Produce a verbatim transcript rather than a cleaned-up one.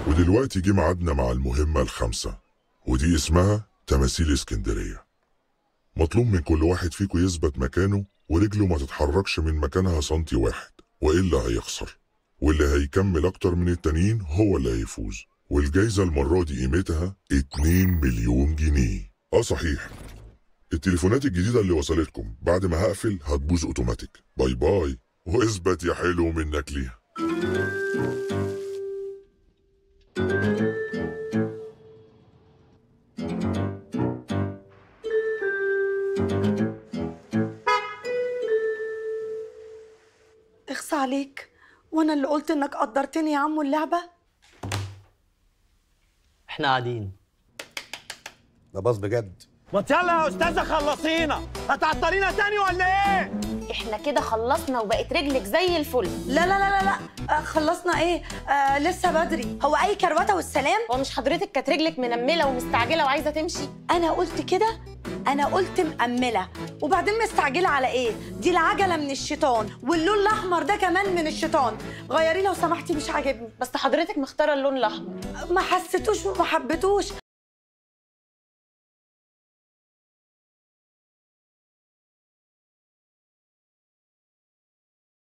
ودلوقتي جه ميعادنا مع المهمة الخامسة، ودي اسمها تماثيل اسكندرية. مطلوب من كل واحد فيكم يثبت مكانه ورجله ما تتحركش من مكانها سنتي واحد، وإلا هيخسر، واللي هيكمل أكتر من التانيين هو اللي هيفوز. والجايزة المرة دي قيمتها اتنين مليون جنيه. اه صحيح، التليفونات الجديدة اللي وصلتكم بعد ما هقفل هتبوظ اوتوماتيك. باي باي، واثبت يا حلو منك ليها. اخصى عليك، وانا اللي قلت انك قدرتني يا عمو اللعبه. احنا قاعدين. ده باظ بجد. ما يلا يا استاذه خلصينا، هتعطلينا تاني ولا ايه؟ احنا كده خلصنا وبقت رجلك زي الفل. لا لا لا لا لا آه خلصنا ايه؟ آه لسه بدري. هو اي كروته والسلام؟ هو مش حضرتك كانت رجلك منمله ومستعجله وعايزه تمشي؟ انا قلت كده؟ انا قلت مأمله، وبعدين مستعجله على ايه؟ دي العجله من الشيطان، واللون الاحمر ده كمان من الشيطان. غيريه لو سمحتي، مش عاجبني. بس حضرتك مختاره اللون الاحمر. ما حسيتوش وما حبيتوش،